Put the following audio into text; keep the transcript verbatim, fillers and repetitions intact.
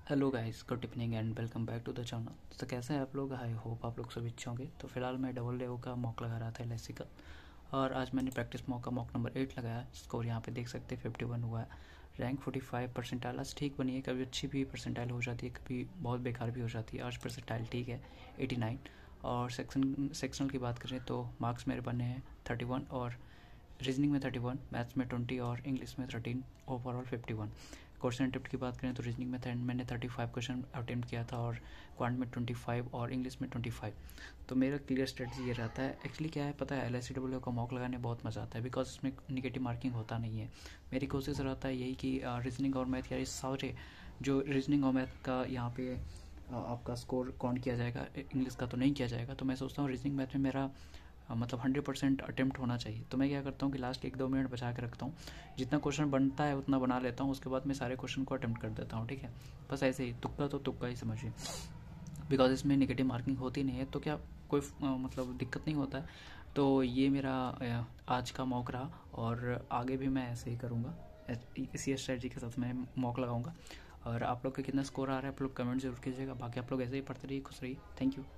Hello guys, good evening and welcome back to the channel. तो कैसे हैं आप लोग? आई होप आप लोग सभी अच्छे होंगे। तो फिलहाल मैं डबल लेवल का मॉक लगा रहा था एल आई सी का, और आज मैंने प्रैक्टिस मॉक का मॉक नंबर एट लगाया। स्कोर यहाँ पे देख सकते हैं फिफ्टी वन हुआ है। रैंक फोर्टी फाइव परसेंटाइल आज ठीक बनी है। कभी अच्छी भी परसेंटाइल हो जाती है, कभी बहुत बेकार भी हो जाती है। आज परसेंटाइल ठीक है एटी नाइन। और सेक्शन सेक्शनल की बात करें तो मार्क्स मेरे बने हैं थर्टी वन, और रीजनिंग में थर्टी वन, मैथ्स में ट्वेंटी और इंग्लिश में thirteen, overall fifty one. Question attempt की बात करें तो रीजनिंग में मैंने थर्टी फाइव क्वेश्चन अटेम्प्ट किया था, और क्वांट में ट्वेंटी फाइव और इंग्लिश में ट्वेंटी फाइव। तो मेरा क्लियर स्ट्रेटजी ये रहता है। एक्चुअली क्या है पता है, एल आई सी डब्ल्यू का मॉक लगाने बहुत मज़ा आता है, बिकॉज इसमें निगेटिव मार्किंग होता नहीं है। मेरी कोशिश रहता है यही कि रीजनिंग और मैथ या सारे जो रीजनिंग और मैथ का यहाँ पे आ, आपका स्कोर काउंट किया जाएगा, इंग्लिश का तो नहीं किया जाएगा। तो मैं सोचता हूँ रीजनिंग मैथ में मेरा हाँ, मतलब हंड्रेड परसेंट अटेम्प्ट होना चाहिए। तो मैं क्या करता हूँ कि लास्ट एक दो मिनट बचा के रखता हूँ, जितना क्वेश्चन बनता है उतना बना लेता हूँ, उसके बाद मैं सारे क्वेश्चन को अटेम्प्ट कर देता हूँ। ठीक है, बस ऐसे ही, तुक्का तो तुक्का ही समझिए, बिकॉज इसमें नेगेटिव मार्किंग होती नहीं है, तो क्या कोई आ, मतलब दिक्कत नहीं होता है। तो ये मेरा आ, आज का मॉक रहा, और आगे भी मैं ऐसे ही करूँगा। इसी स्ट्रेटजी के साथ मैं मॉक लगाऊंगा। और आप लोग का कितना स्कोर आ रहा है आप लोग कमेंट जरूर कीजिएगा। बाकी आप लोग ऐसे ही पढ़ते रहिए, खुश रहिए। Thank you.